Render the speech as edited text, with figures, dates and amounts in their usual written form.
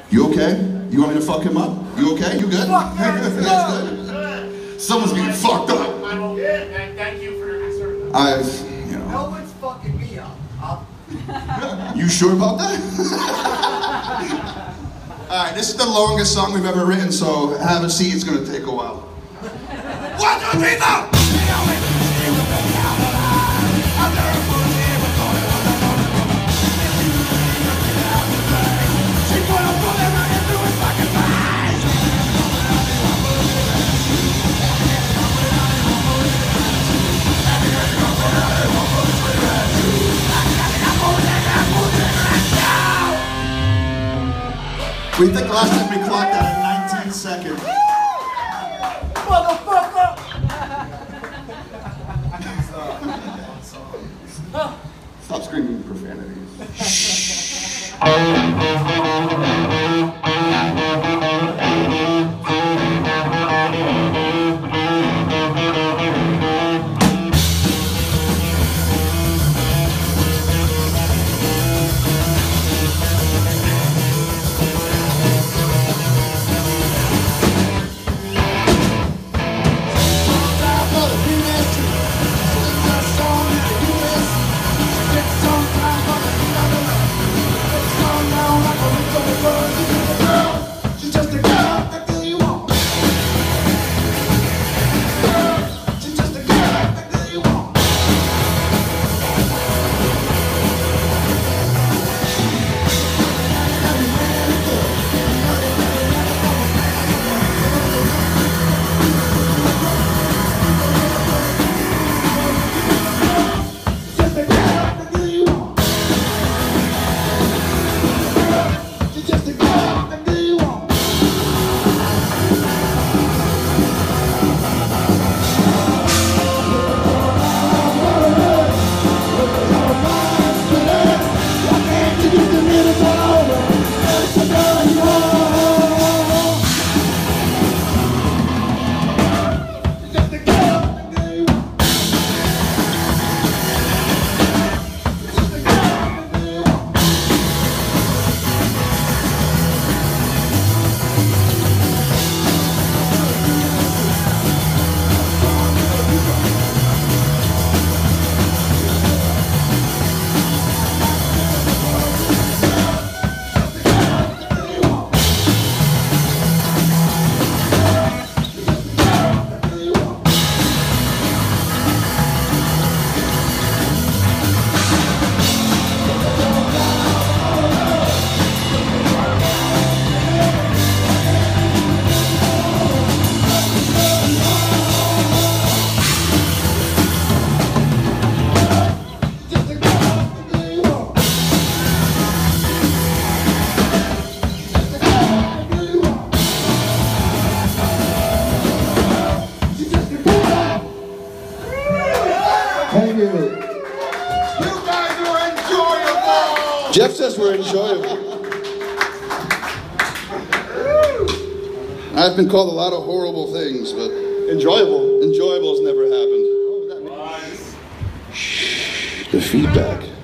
You okay? You want me to fuck him up? You okay? You good? Fuck yeah, That's good. Someone's getting fucked up. I'm okay, and thank you for your concern. No one's fucking me up. You sure about that? Alright, this is the longest song we've ever written, so have a seat, it's gonna take a while. 1, 2, 3, 4! We think last time we clocked that at 19 seconds. Motherfucker! Stop screaming profanities. Thank you. You guys were enjoyable! Jeff says we're enjoyable. I've been called a lot of horrible things, but enjoyable has never happened. Nice. Shh, the feedback.